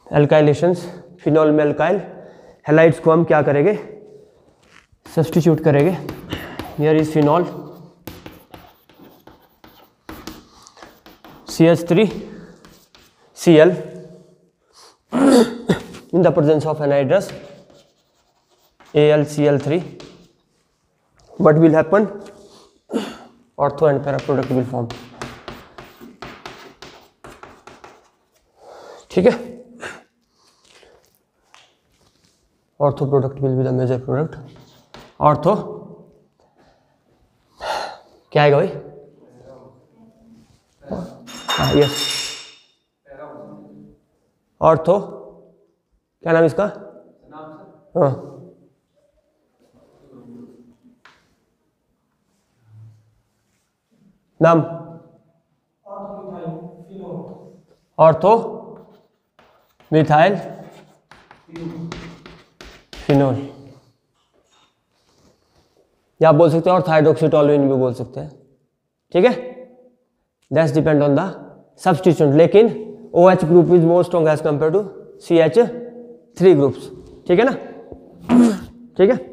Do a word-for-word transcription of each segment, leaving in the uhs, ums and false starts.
एल्काइलेशंस, phenol में alkyl, halides को हम क्या करेंगे, सब्स्टिट्यूट करेंगे। Here is phenol, C H three C L in the presence of anhydrous A L C L three, what will happen? Ortho and para product will form. ठीक है, ortho product will be the major product. ortho क्या आएगा भाई? हाँ yes, ortho क्या नाम इसका? हाँ नाम ऑर्थो मिथाइल फिनोल, या आप बोल सकते हैं और थाइड्रोक्सीटोलुइन भी बोल सकते हैं। ठीक है, that's depend on the substituent, लेकिन OH group is more strong as compared to C H three groups. ठीक है ना, ठीक है,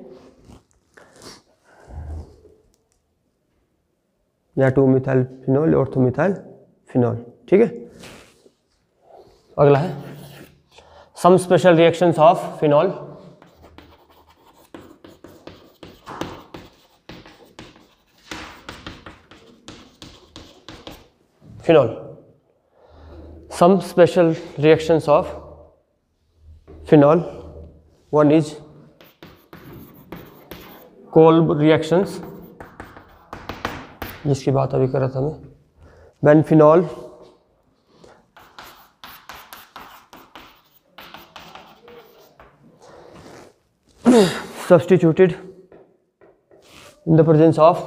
या टू मिथाइल फिनोल और टू मिथाइल फिनोल। ठीक है, अगला है some special reactions of phenol. Phenol, some special reactions of phenol. One is Kolb reactions, जिसकी बात अभी कर रहा था मैं, when phenol substituted in the presence of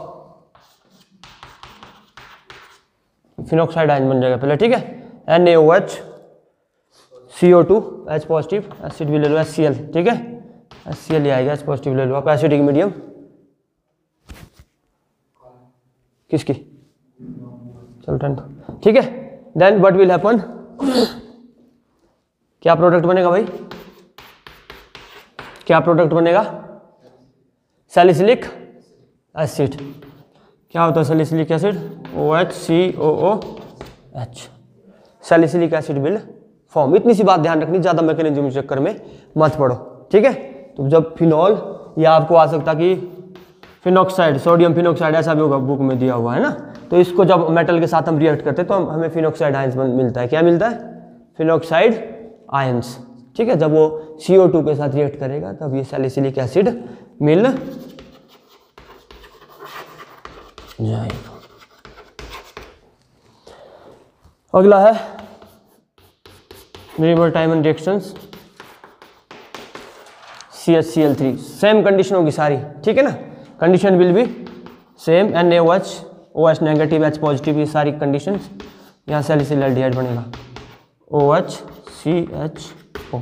phenoxide ion बन जाएगा पहले। ठीक है, N A O H C O two H positive, acid भी ले लो एच सी एल। ठीक है, एच सी एल ही आएगा, एच पॉजिटिव ले लो आप। एसिडिक मीडियम किसकी, चलो टेंथ। ठीक है, देन व्हाट विल हैपन, क्या प्रोडक्ट बनेगा भाई, क्या प्रोडक्ट बनेगा, सैलिसिलिक एसिड। क्या होता है salicylic acid, O H C O O H, salicylic acid will form. इतनी सी बात ध्यान रखनी, ज़्यादा मैकेनिज्म के चक्कर में मत पढ़ो। ठीक है, तो जब फिनॉल, या आपको आ सकता कि फिनॉक्साइड, सोडियम फिनॉक्साइड ऐसा भी होगा, बुक में दिया हुआ है ना, तो इसको जब मेटल के साथ हम रिएक्ट करते हैं तो हम हमें फिनॉक्साइड आयंस मिलता है। क्या मिलता है, फिनॉक्साइड आयंस। ठीक है, जब वो सी ओ टू के साथ रिएक्ट करेगा तब ये सैलिसिलिक एसिड मिल जाएगा। अगला है Reimer Tiemann reactions, C H C L three. Same condition होगी सारी। ठीक है ना, condition will be same, N A O H, O H negative, H positive, ये सारी कंडीशंस। यहाँ सैलिसिल एल्डिहाइड बनेगा, ओ एच सी एच ओ।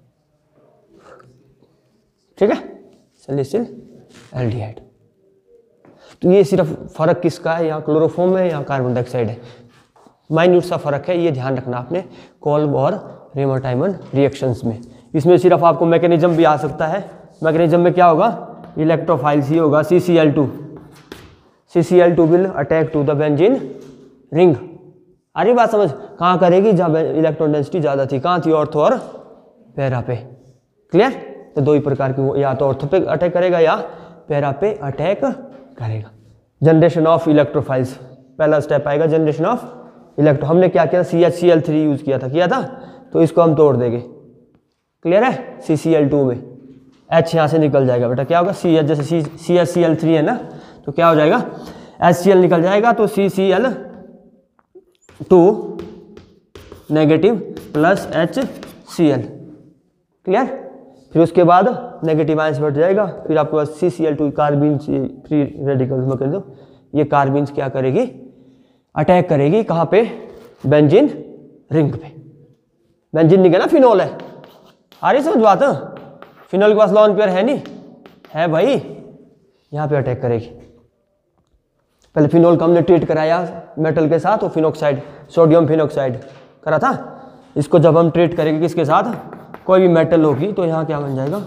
ठीक है, सैलिसिल एल्डिहाइड। तो ये सिर्फ फर्क किसका है, यहाँ क्लोरोफॉर्म है, यहाँ कार्बन डाइऑक्साइड है, माइन्यूट सा फर्क है, ये ध्यान रखना आपने कोल्ब और रेमर टाइमन रिएक्शंस में। इसमें सिर्फ आपको मैकेनिज्म भी आ सकता है। मैकेनिज्म में क्या होगा, इलेक्ट्रोफाइल सी होगा, C C L two, C C L two will attack to the benzene ring. अरे बात समझ, कहाँ करेगी, जहाँ इलेक्ट्रॉन डेंसिटी ज़्यादा थी, कहाँ थी, ऑर्थो और पैरा पे। क्लियर, तो दो ही प्रकार की, वो या तो ऑर्थो पे अटैक करेगा या पैरा पे अटैक करेगा। जनरेशन ऑफ इलेक्ट्रोफाइल्स, पहला स्टेप आएगा जनरेशन ऑफ इलेक्ट्रो। हमने क्या किया, C H C L three use किया था, किया था, तो इसको हम तोड़ देंगे। क्लियर है, सी सी एल टू में H यहाँ से निकल जाएगा बेटा, क्या होगा, सी एच, जैसे C C H C L three है ना, तो क्या हो जाएगा, एच सी एल निकल जाएगा, तो C C L two negative plus H C L. Clear, फिर उसके बाद नेगेटिव आयंस बढ़ जाएगा, फिर आपके पास C C L two carbene free radicals में कर दो। ये कार्बिन्स क्या करेगी, अटैक करेगी कहाँ पे, बेंजीन रिंग पे। बेंजीन निकला ना, फिनॉल है, आ रही समझ बात, फिनॉल के पास लॉन पेयर है नहीं है भाई, यहाँ पे अटैक करेगी। पहले फिनॉल का हमने ट्रीट कराया मेटल के साथ, और फिनॉक्साइड, सोडियम फिनॉक्साइड करा था, इसको जब हम ट्रीट करेंगे किसके साथ, कोई भी मेटल होगी, तो यहाँ क्या बन जाएगा,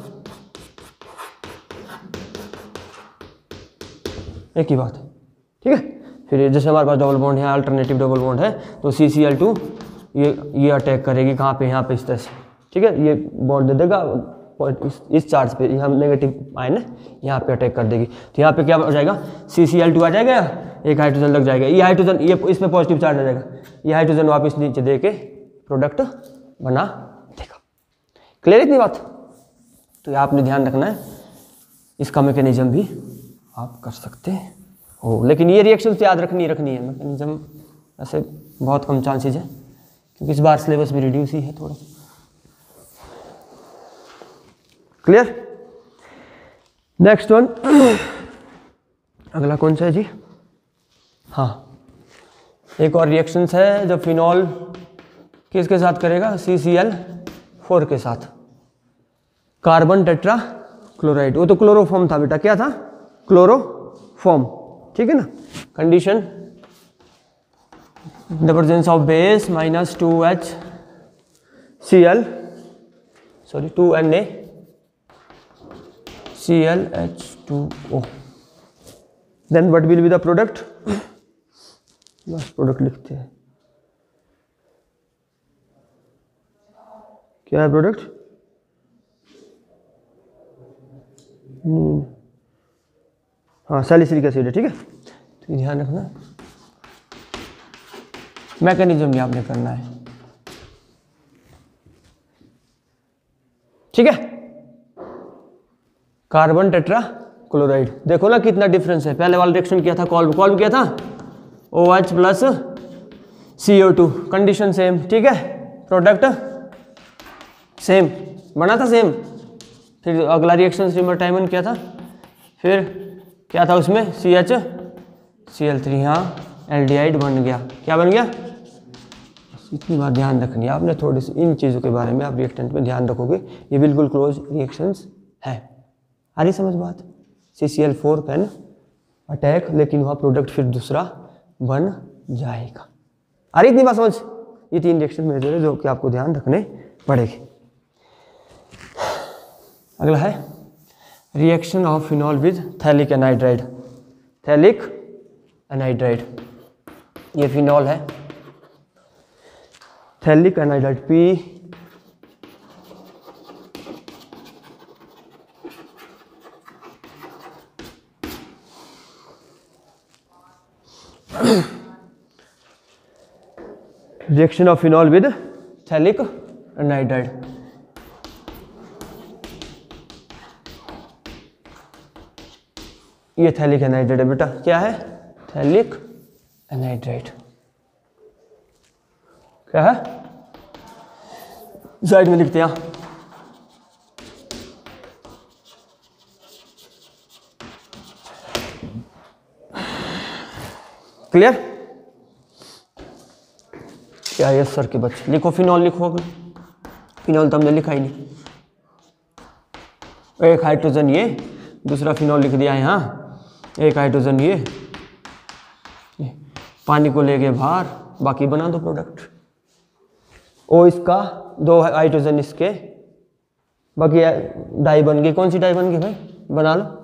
एक ही बात है, ठीक है। फिर जैसे हमारे पास डबल बॉन्ड है, अल्टरनेटिव डबल बॉन्ड है, तो सी सी एल टू ये ये अटैक करेगी कहाँ पे, यहाँ पे इस तरह से, ठीक है। ये बॉन्ड दे देगा इस, इस चार्ज पे, यहाँ नेगेटिव आयन है, यहाँ पे अटैक कर देगी, तो यहाँ पे क्या हो जाएगा, सी सी एल टू आ जाएगा, एक हाइड्रोजन लग जाएगा, ये हाइड्रोजन ये इसमें पॉजिटिव चार्ज आ जाएगा, ये हाइड्रोजन वापस नीचे दे के प्रोडक्ट बना देगा। क्लियर इतनी बात। तो ये आपने ध्यान रखना है, इसका मैकेनिज्म भी आप कर सकते हो, लेकिन ये रिएक्शन याद रखनी रखनी है, मैकेनिज्म ऐसे बहुत कम चांसेज है, क्योंकि इस बार सिलेबस भी रिड्यूस ही है थोड़ा। क्लियर। नेक्स्ट वन, अगला कौन सा है जी, हाँ एक और रिएक्शंस है जब फिनॉल किसके साथ करेगा, सी सी एल फोर के साथ, कार्बन टेट्रा क्लोराइड, वो तो क्लोरोफॉर्म था बेटा, क्या था, क्लोरोफॉर्म, ठीक है ना। Condition, the presence of base minus two H C L sorry two N A C L H two O, then what will be the product, बस प्रोडक्ट लिखते हैं, क्या है प्रोडक्ट, हाँ सैलिसिलिक एसिड है, ठीक है। तो ध्यान रखना, मैकेनिज्म भी आपने करना है, ठीक है। कार्बन टेट्रा क्लोराइड, देखो ना कितना डिफरेंस है, पहले वाला रिएक्शन किया था कॉल्व, कॉल्व किया था O H plus C O two, condition same, ठीक है, प्रोडक्ट सेम बना था सेम। फिर अगला रिएक्शन सिमरटाइमन किया था, फिर क्या था उसमें, C H C L three, यहाँ एल्डिहाइड बन गया, क्या बन गया, इतनी बात ध्यान रखनी है आपने, थोड़ी सी इन चीज़ों के बारे में आप रिएक्टेंट में ध्यान रखोगे, ये बिल्कुल क्लोज रिएक्शंस है। आ रही समझ बात, C C L four can attack, लेकिन वहाँ प्रोडक्ट फिर दूसरा बन जाएगा। आ रही इतनी बात समझ, ये तीन रिएक्शन मेजर है जो कि आपको ध्यान रखने पड़ेगी। अगला है reaction of phenol with phthalic anhydride, phthalic anhydride, ये फिनॉल है, थैलिक एनहाइड्राइड पी reaction of phenol with phthalic anhydride, ये थैलिक एनहाइड्राइड है बेटा, क्या है, थैलिक एनहाइड्राइड, क्या है, साइड में लिखते हैं, क्लियर। क्या है सर के बच्चे, लिखो फिनॉल, लिखो, फिनॉल तो हमने लिखा ही नहीं, एक हाइड्रोजन ये, दूसरा फिनॉल लिख दिया है यहाँ, एक हाइड्रोजन ये, पानी को ले गए बाहर, बाकी बना दो प्रोडक्ट, ओ इसका, दो हाइड्रोजन इसके, बाकी डाई बन गई, कौन सी डाई बन गई भाई, बना लो,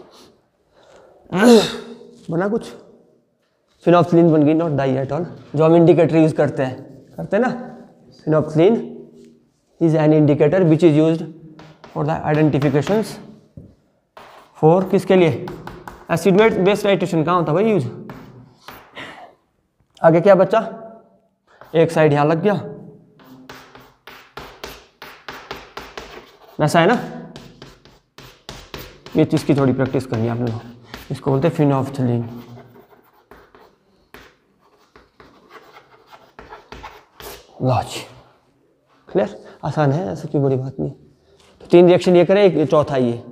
बना कुछ, फिनोक्सिलिन बन गई, नॉट डाई एट ऑल, जो हम इंडिकेटर यूज करते हैं, करते हैं ना, phenolphthalein is an indicator which is used for the identifications, for किसके लिए, एसिड बेस टाइट्रेशन कहाँ होता है भाई यूज। आगे क्या बच्चा, एक साइड यहां लग गया, ऐसा है ना, ये चीज की थोड़ी प्रैक्टिस करनी है आपने, इसको बोलते हैं फिनोल्फथलीन, लॉज, क्लियर, आसान है, ऐसा कोई बड़ी बात नहीं। तो तीन रिएक्शन ये करें, एक चौथा ये,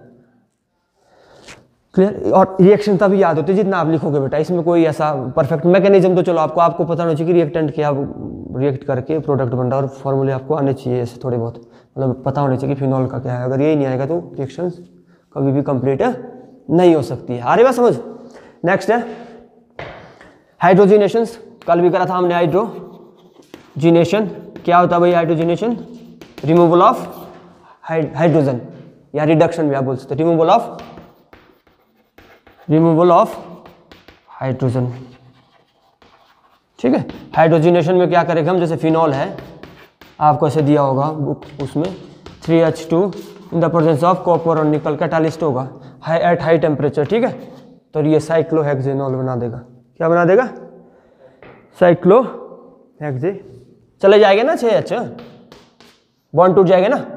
क्लियर। और रिएक्शन तभी याद होती है जितना आप लिखोगे बेटा, इसमें कोई ऐसा परफेक्ट मैकेनिज्म तो चलो आपको आपको पता होना चाहिए कि रिएक्टेंट क्या रिएक्ट करके प्रोडक्ट बन रहा है, और फॉर्मूले आपको आने चाहिए ऐसे थोड़े बहुत, मतलब पता होना चाहिए कि फिनॉल का क्या है, अगर यही नहीं आएगा तो रिएक्शंस कभी भी कंप्लीट नहीं हो सकती है। आ रही बात समझ। नेक्स्ट है हाइड्रोजिनेशंस, कल भी करा था हमने हाइड्रोजिनेशन, क्या होता है भाई हाइड्रोजनेशन? रिमूवल ऑफ हाइड्रोजन या रिडक्शन भी आप बोल सकते हैं, removal of removal of hydrogen. ठीक है, हाइड्रोजनेशन में क्या करेंगे हम, जैसे फिनॉल है आपको ऐसे दिया होगा बुक, उसमें three H two in the presence of copper और निकल कैटालिस्ट होगा हाई एट हाई टेम्परेचर। ठीक है, तो ये साइक्लोहेक्सेनॉल बना देगा। क्या बना देगा? साइक्लोहेक्से। चले जाएगा ना छः एच, बॉन्ड टूट जाएगा ना।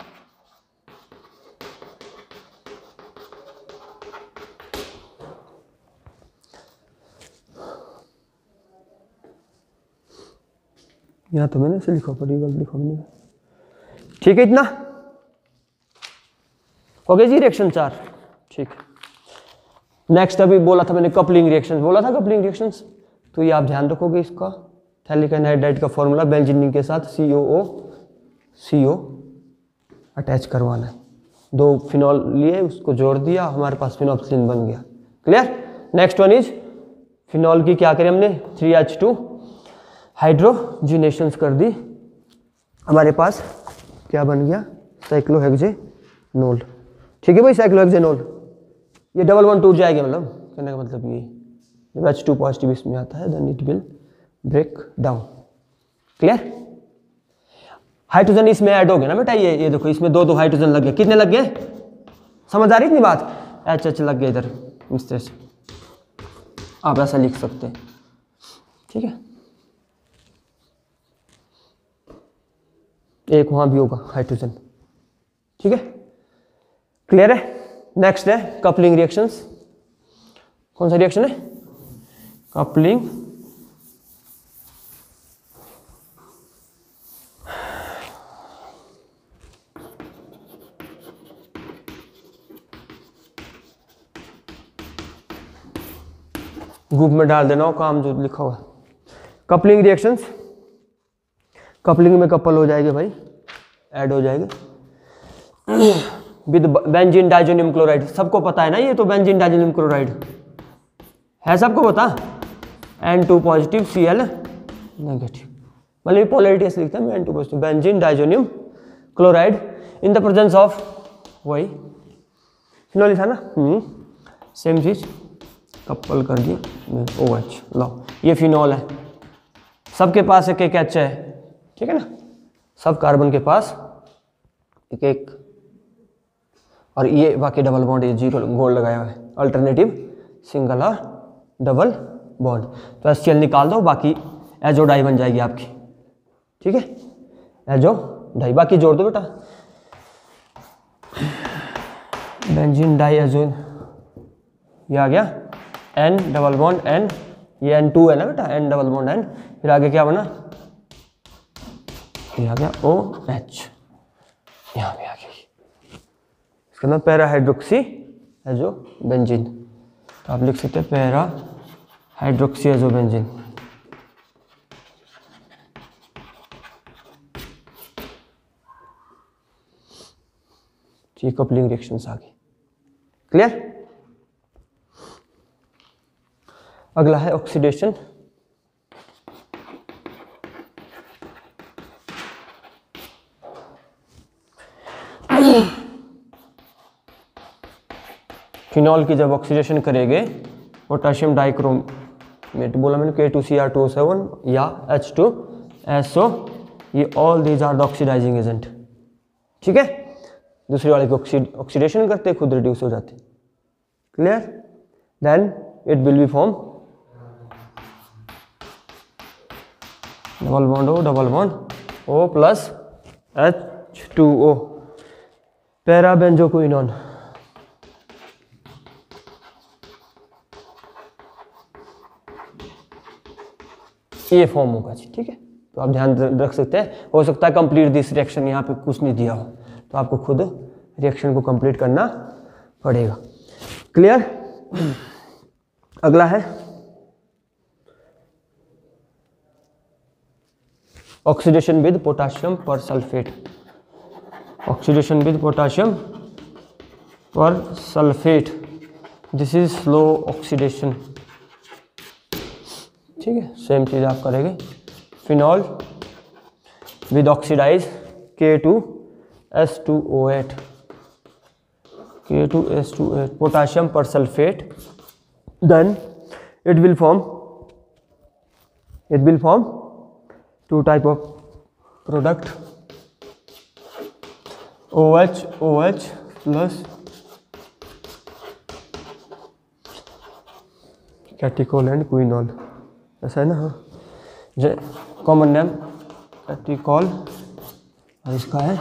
यहाँ तो मैंने ऐसे लिखा पर ये गलत लिखा मैंने। ठीक है, इतना हो गया जी रिएक्शन चार। ठीक, नेक्स्ट अभी बोला था मैंने कपलिंग रिएक्शन, बोला था कपलिंग रिएक्शंस, तो ये आप ध्यान रखोगे इसका। थैलिक एनहाइड्राइड का फॉर्मूला बेंजीन के साथ सी ओ ओ सी ओ अटैच करवाना है। दो फिनॉल लिए उसको जोड़ दिया, हमारे पास फिनोप्सिलिन बन गया। Clear? Next one is phenol की क्या करें हमने, थ्री एच टू हाइड्रोजिनेशंस कर दी, हमारे पास क्या बन गया, साइक्लोहेक्सेनोल। ठीक है भाई, साइक्लोहेक्सेनोल। ये डबल वन टूट जाएगा, मतलब कहने का मतलब ये जब एच टू पॉजिटिव इसमें आता है then it will break down. Clear? Hydrogen इसमें ऐड हो गया ना बेटा, ये ये देखो इसमें दो दो हाइड्रोजन लग गए। कितने लग गए? समझ आ रही इतनी बात? एच एच लग गया इधर इस तरह से, आप ऐसा लिख सकते हैं। ठीक है, एक वहां भी होगा हाइड्रोजन। ठीक है, क्लियर है? नेक्स्ट है कपलिंग रिएक्शंस। कौन सा रिएक्शन है? कपलिंग ग्रुप में डाल देना हो काम जो लिखा हुआ। कपलिंग रिएक्शंस, कपलिंग में कपल हो जाएंगे भाई, ऐड हो जाएंगे विद बेंजीन डाइजोनियम क्लोराइड। सबको पता है ना ये तो, बेंजीन डाइजोनियम क्लोराइड है सबको पता। N two positive C L negative, मतलब पोलैरिटी ऐसे लिखते हैं N two positive benzene diazonium chloride in the presence of वही फिनोल था ना, हम्म सेम चीज कपल कर दी ओ एच। लो ये फिनॉल है, सबके पास एक एक एच है। ठीक है ना, सब कार्बन के पास एक एक, और ये बाकी डबल बॉन्ड, ये जीरो गोल्ड लगाया हुआ है, अल्टरनेटिव सिंगल और डबल बॉन्ड। तो एस सी एल निकाल दो, बाकी एजो डाई बन जाएगी आपकी। ठीक है, एजो डाई बाकी जोड़ दो बेटा, बेंजीन डाई एजो, ये आ गया एन डबल बॉन्ड एन, ये एन टू है ना बेटा, एन डबल बॉन्ड एन, फिर आगे क्या बना, ये आ गया ओ एच, यहाँ पे आ गई, इसका नाम पैरा हाइड्रोक्सी एजो बेंजीन। तो आप लिख सकते हैं पैरा हाइड्रोक्सी एजो बेंजीन। ठीक, कपलिंग रिएक्शंस आ गई। क्लियर? अगला है ऑक्सीडेशन। फिनॉल की जब ऑक्सीडेशन करेंगे पोटेशियम डाइक्रोमेट, बोला मैंने K two C R two O seven या एच टू एस ओ, ये all these are the oxidizing agent. ठीक है, दूसरे वाले की ऑक्सीडेशन करते खुद रिड्यूस हो जाते। Clear? Then it will be form double bond O double bond O plus H two O, para benzoquinone. ये फॉर्म होगा जी। ठीक है, तो आप ध्यान रख सकते हैं, हो सकता है कंप्लीट दिस रिएक्शन, यहाँ पे कुछ नहीं दिया हो तो आपको खुद रिएक्शन को कंप्लीट करना पड़ेगा। क्लियर? अगला है oxidation with potassium per sulphate. Oxidation with potassium per sulphate, this is slow oxidation. ठीक है, सेम चीज आप करेंगे। Phenol with oxidize K two S two O eight, K two S two O eight potassium persulfate, then it will form it will form two type of product, OH OH plus catechol and quinol, ऐसा है ना। हाँ, common name कैटिकॉल और इसका है,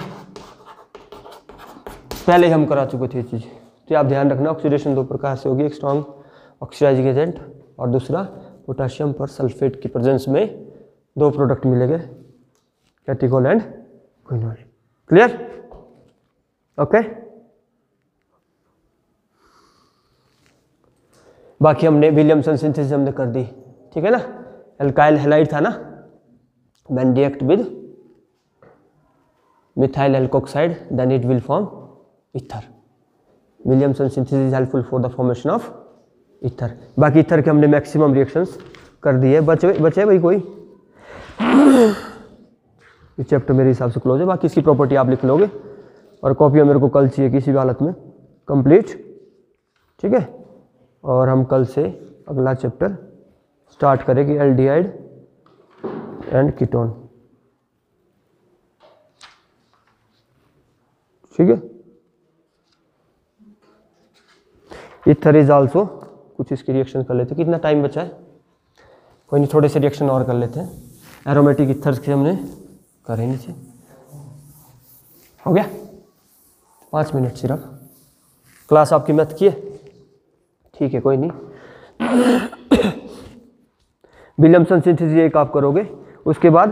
पहले हम करा चुके थे ये चीज़, तो आप ध्यान रखना। ऑक्सीडेशन दो प्रकार से होगी, एक स्ट्रॉन्ग ऑक्सीडाइजिंग एजेंट और दूसरा पोटाशियम पर सल्फेट की प्रेजेंस में दो प्रोडक्ट मिलेंगे, catechol and quinol. Clear? Okay. बाकी हमने विलियमसन सिंथेसिस हमने कर दी, ठीक है ना। एल्काइल हैलाइड था ना, when react with methyl alkoxide then it will form ether. Williamson synthesis is helpful for the formation of ether. बाकी ईथर के हमने मैक्सिमम रिएक्शंस कर दिए। बचे बचे भाई कोई? ये चैप्टर मेरे हिसाब से क्लोज है। बाकी इसकी प्रॉपर्टी आप लिख लोगे और कॉपी मेरे को कल चाहिए किसी भी हालत में कंप्लीट, ठीक है। और हम कल से अगला चैप्टर स्टार्ट करेंगे, एल्डिहाइड एंड कीटोन, ठीक है। ईथर इज आल्सो, कुछ इसके रिएक्शन कर लेते हैं। कितना टाइम बचा है? कोई नहीं, थोड़े से रिएक्शन और कर लेते हैं। एरोमेटिक ईथर्स के हमने करे नहीं थे, हो गया पाँच मिनट सिर्फ। क्लास आपकी मैथ की है, ठीक है, कोई नहीं। विलियमसन सिंथेसिस एक आप करोगे, उसके बाद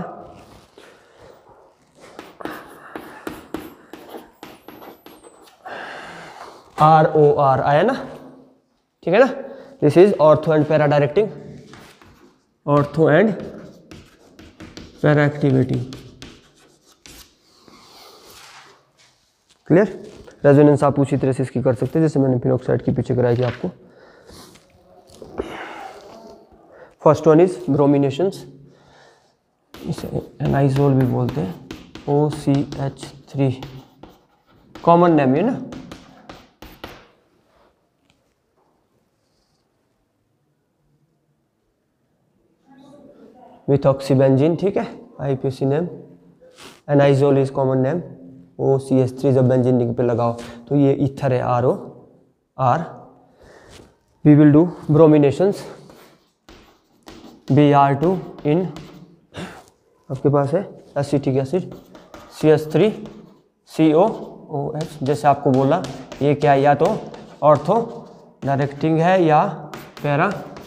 आर ओ आर आया ना, ठीक है ना। This is ortho and para directing, ortho and para activity. Clear? Resonance आप उसी तरह से इसकी कर सकते हैं जैसे मैंने फिनॉक्साइड की पीछे कराई थी आपको। फर्स्ट वन इज ब्रोमिनेशंस, इसे एनाइजोल भी बोलते हैं, O C H three, common name है ना। मिथॉक्सीबेंजीन, ठीक है, IPC name. Anisole is common name, O C H three जब बेंजीन रिंग पे लगाओ तो ये ईथर है, R O R. We will do brominations, B R two in, आपके पास है acetic acid, C H three C O O H. जैसे आपको बोला ये क्या है, या तो ऑर्थो डायरेक्टिंग है या पैरा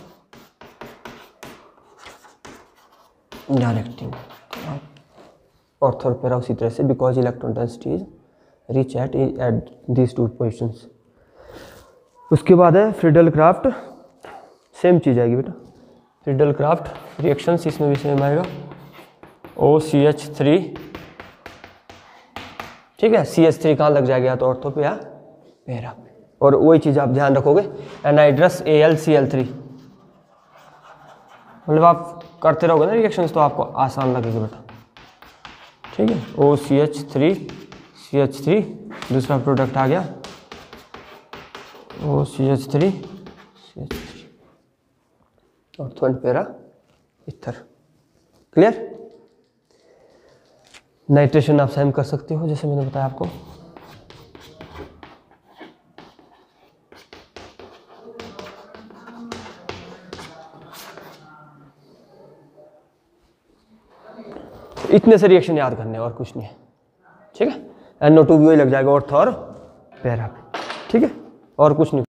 डायरेक्टिंग। ऑर्थो और पैरा उसी तरह से, because electron density is rich at at these two positions. उसके बाद है फ्रीडल क्राफ्ट, सेम चीज़ आएगी बेटा। फ्रीडल क्राफ्ट रिएक्शंस इसमें भी सेम आएगा, ओ सी एच थ्री, ठीक है। सी एच थ्री कहाँ लग जाएगा, या तो ऑर्थो पे या पैरा पे। और वही चीज़ आप ध्यान रखोगे, anhydrous A L C L three, मतलब आप करते रहोगे ना रिएक्शंस तो आपको आसान लगेगा बेटा, ठीक है। O C H three C H three, दूसरा प्रोडक्ट आ गया O C H three C H three, ortho and para ether. Clear? Nitration आप सेम कर सकते हो जैसे मैंने बताया आपको। इतने से रिएक्शन याद करने और कुछ नहीं है, ठीक है। एन ओ टू भी वही लग जाएगा ऑर्थो और पैरा, ठीक है, और कुछ नहीं।